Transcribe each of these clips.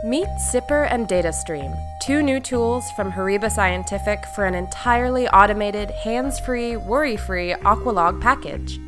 Meet Sipper and DataStream, two new tools from HORIBA Scientific for an entirely automated, hands-free, worry-free Aqualog package.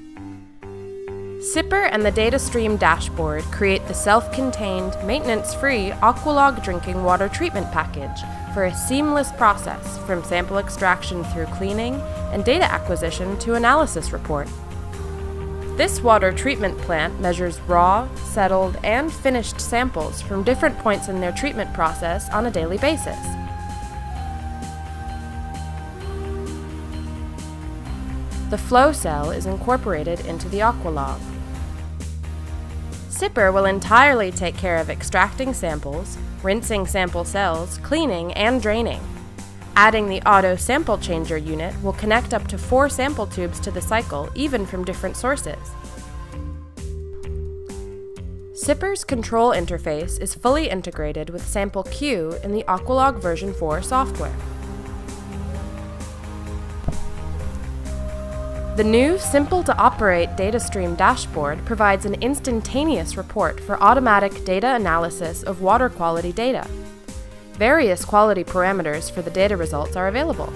Sipper and the DataStream dashboard create the self-contained, maintenance-free Aqualog drinking water treatment package for a seamless process from sample extraction through cleaning and data acquisition to analysis report. This water treatment plant measures raw, settled, and finished samples from different points in their treatment process on a daily basis. The flow cell is incorporated into the Aqualog. Sipper will entirely take care of extracting samples, rinsing sample cells, cleaning, and draining. Adding the auto sample changer unit will connect up to 4 sample tubes to the cycle, even from different sources. Sipper's control interface is fully integrated with Sample Q in the Aqualog version 4 software. The new, simple-to-operate DataStream dashboard provides an instantaneous report for automatic data analysis of water quality data. Various quality parameters for the data results are available.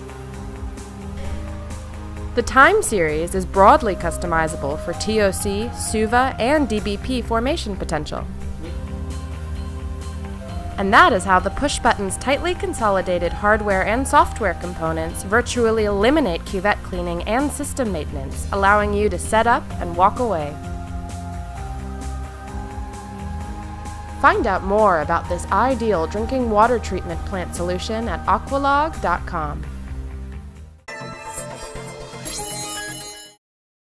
The time series is broadly customizable for TOC, SUVA, and DBP formation potential. And that is how the push-button's tightly consolidated hardware and software components virtually eliminate cuvette cleaning and system maintenance, allowing you to set up and walk away. Find out more about this ideal drinking water treatment plant solution at aqualog.com.